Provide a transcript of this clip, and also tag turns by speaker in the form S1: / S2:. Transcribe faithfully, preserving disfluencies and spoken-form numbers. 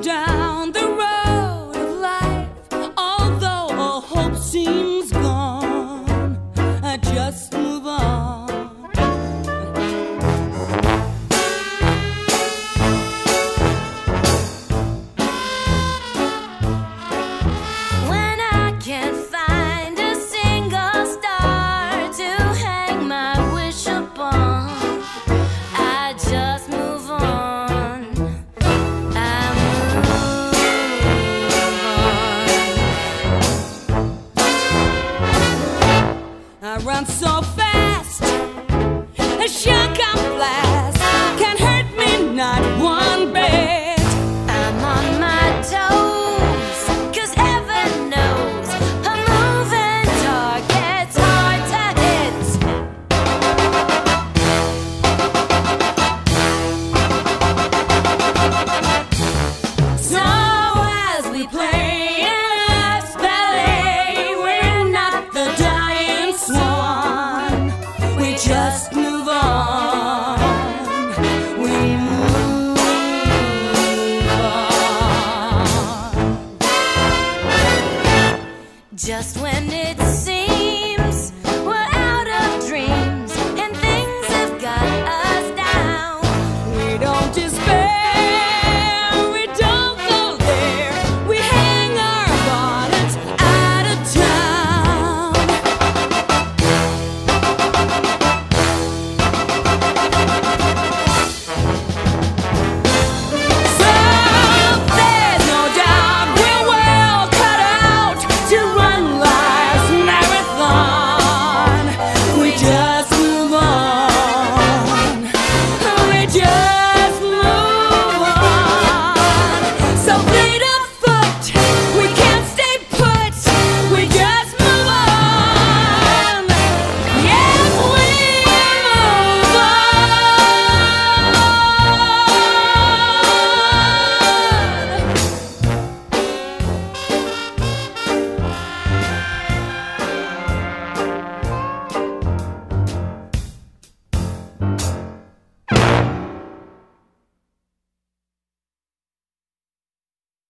S1: down the road of life, although all hope seems gone, I just move on. When I can't find a single star to hang my wish upon, I just move on. I move on. I run so fast, a shotgun blast can't hurt me, not one bit. I'm on my toes, 'cause heaven knows a moving target's hard to hit. So as we play in life's ballet, we're not the dying swan, we just move on. We move on. Just when